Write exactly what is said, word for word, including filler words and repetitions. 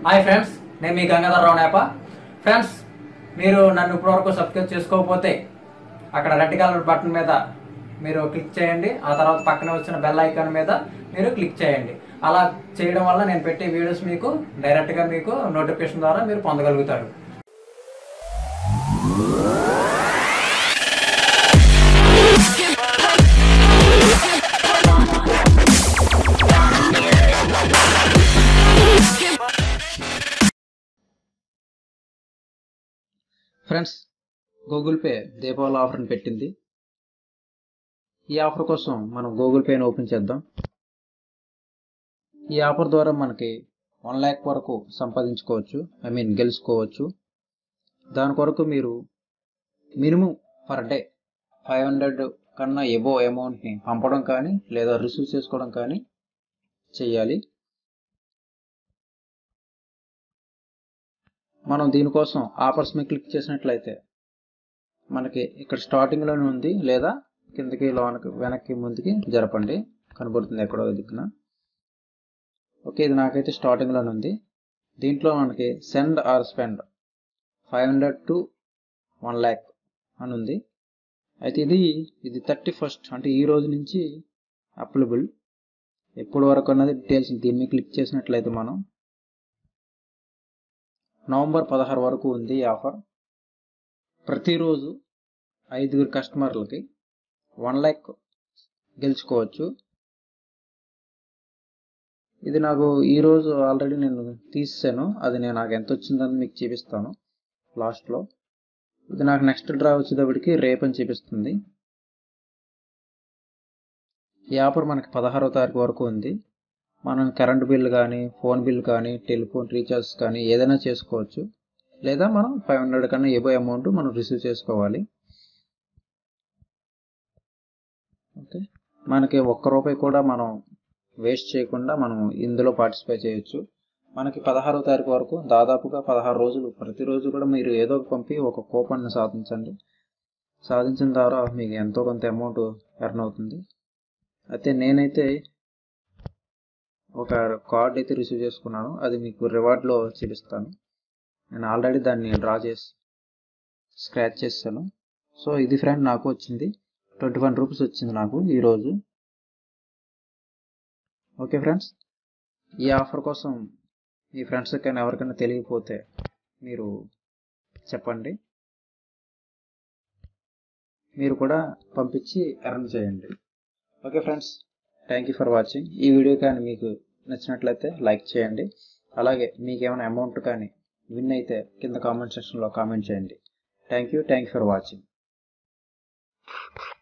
Hi friends, నేను మీ Gangadhara Rao నేప. Friends, మీరు నన్ను ఇప్పటివరకు సబ్స్క్రైబ్ చేసుకోకపోతే అక్కడ రెడ్ కలర్ బటన్ మీద మీరు క్లిక్ చేయండి. ఆ తర్వాత పక్కన వచ్చిన బెల్ ఐకాన్ మీద మీరు క్లిక్ చేయండి. అలా చేయడం వల్ల నేను పెట్టే వీడియోస్ మీకు డైరెక్ట్గా మీకు నోటిఫికేషన్ ద్వారా మీరు పొందగలుగుతారు. ఫ్రెండ్స్, గూగుల్ పే దీపావళి ఆఫర్ని పెట్టింది. ఈ ఆఫర్ కోసం మనం గూగుల్ పేని ఓపెన్ చేద్దాం. ఈ ఆఫర్ ద్వారా మనకి వన్ ల్యాక్ వరకు సంపాదించుకోవచ్చు, ఐ మీన్ గెలుచుకోవచ్చు. దాని కొరకు మీరు minimum per day five hundred కన్నా ఎబో అమౌంట్ని పంపడం కానీ లేదా రిసీవ్ చేసుకోవడం కానీ చేయాలి. మనం దీనికోసం ఆఫర్స్ మీద క్లిక్ చేసినట్లయితే మనకి ఇక్కడ స్టార్టింగ్లోనే ఉంది, లేదా కిందకి లోనకి వెనక్కి ముందుకి జరపండి, కనబడుతుంది ఎక్కడో దిక్కున. ఓకే, ఇది నాకైతే స్టార్టింగ్లోనే ఉంది. దీంట్లో మనకి send or spend five hundred to one lakh అని ఉంది. అయితే ఇది ఇది థర్టీ ఫస్ట్ అంటే ఈ రోజు నుంచి అప్లిబుల్. ఎప్పటి వరకు అన్నది డీటెయిల్స్ దీని మీద క్లిక్ చేసినట్లయితే మనం నవంబర్ పదహారు వరకు ఉంది ఈ ఆఫర్. ప్రతిరోజు ఐదుగురు కస్టమర్లకి వన్ ల్యాక్ గెలుచుకోవచ్చు. ఇది నాకు ఈరోజు ఆల్రెడీ నేను తీసాను, అది నేను నాకు ఎంత వచ్చిందని మీకు చూపిస్తాను లాస్ట్లో. ఇది నాకు నెక్స్ట్ డ్రా వచ్చేటప్పటికి రేపు అని చూపిస్తుంది. ఈ ఆఫర్ మనకి పదహారో తారీఖు వరకు ఉంది. మనం కరెంట్ బిల్ కానీ, ఫోన్ బిల్ కానీ, టెలిఫోన్ రీఛార్జ్ కానీ ఏదైనా చేసుకోవచ్చు, లేదా మనం ఫైవ్ హండ్రెడ్ కన్నా ఎబో అమౌంట్ మనం రిసీవ్ చేసుకోవాలి. ఓకే, మనకి ఒక్క రూపాయి కూడా మనం వేస్ట్ చేయకుండా మనం ఇందులో పార్టిసిపేట్ చేయొచ్చు. మనకి పదహారో తారీఖు వరకు దాదాపుగా పదహారు రోజులు, ప్రతిరోజు కూడా మీరు ఏదో ఒక పంపి ఒక కూపన్ని సాధించండి. సాధించిన ద్వారా మీకు ఎంతో కొంత అమౌంట్ ఎర్న్ అవుతుంది. అయితే నేనైతే ఒక కార్డ్ అయితే రిసీవ్ చేసుకున్నాను, అది మీకు రివార్డ్లో చూపిస్తాను. నేను ఆల్రెడీ దాన్ని డ్రా చేసి స్క్రాచ్ చేశాను. సో ఇది ఫ్రెండ్ నాకు వచ్చింది ట్వంటీ వన్ రూపీస్ వచ్చింది నాకు ఈరోజు. ఓకే ఫ్రెండ్స్, ఈ ఆఫర్ కోసం మీ ఫ్రెండ్స్ కానీ ఎవరికైనా తెలియకపోతే మీరు చెప్పండి, మీరు కూడా పంపించి ఎర్న్ చేయండి. Okay friends, thank you for watching. ఈ వీడియో కానీ మీకు నచ్చినట్లయితే లైక్ చేయండి. అలాగే మీకు ఏమైనా అమౌంట్ కానీ విన్ అయితే కింద కామెంట్ సెక్షన్లో కామెంట్ చేయండి. Thank you thank you for watching.